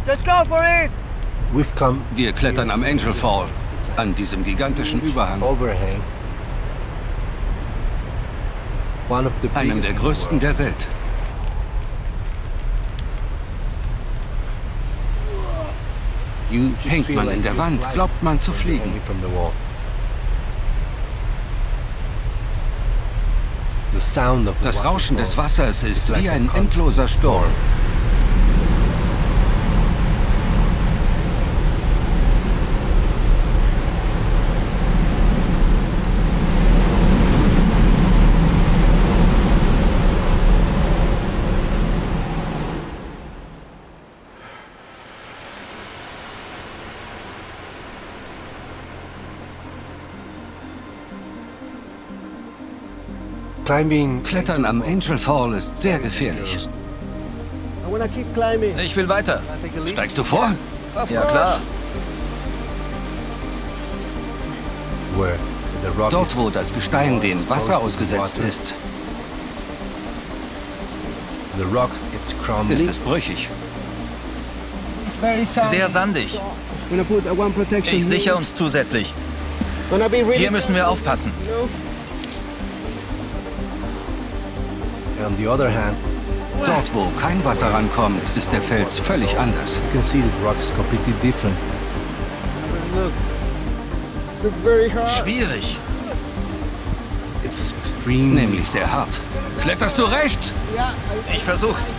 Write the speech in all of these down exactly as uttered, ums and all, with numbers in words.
Just go for it! We've come Wir klettern am Angel Fall, an diesem gigantischen Überhang. overhang. One of the Einem biggest der in the größten world. der Welt. You just Hängt feel man like in der you Wand, fly glaubt man zu fliegen. hanging from the wall. The sound of the Das Rauschen des waterfall Wassers is ist like wie a ein constant endloser Sturm. Climbing Klettern am Angel Fall ist sehr gefährlich. I wanna keep climbing. Ich will weiter. Take a leap. Steigst du vor? Of Ja, course. klar. where the rock Dort, is wo das Gestein dem Wasser ausgesetzt ist, the rock it's crumbling. ist es brüchig. It's very sound. Sehr sandig. Gonna put a one protection Ich here. sichere uns zusätzlich. Gonna be really Hier müssen wir aufpassen. you know? On the other hand, Dort, wo kein Wasser rankommt, ist der Fels völlig anders. you can see the rock is completely different. Look. Look very hard. Schwierig. It's extreme. Nämlich sehr hart. Kletterst du rechts? Yeah, I, Ich versuch's.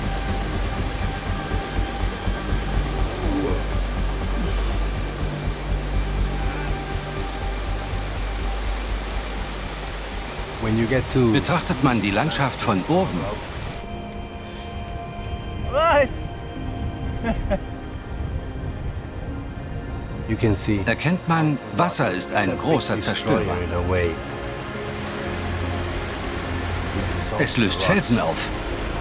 When you get to Betrachtet man die Landschaft von oben, right. you can see erkennt man, Wasser ist it's a ein big großer destroyer Zerstörer. in a way. It dissolves Es löst the Felsen rocks. auf.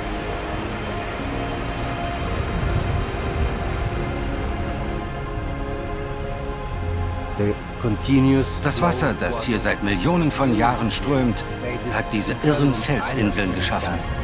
The continuous Das Wasser, das hier seit Millionen von Jahren strömt, hat diese irren Felsinseln geschaffen.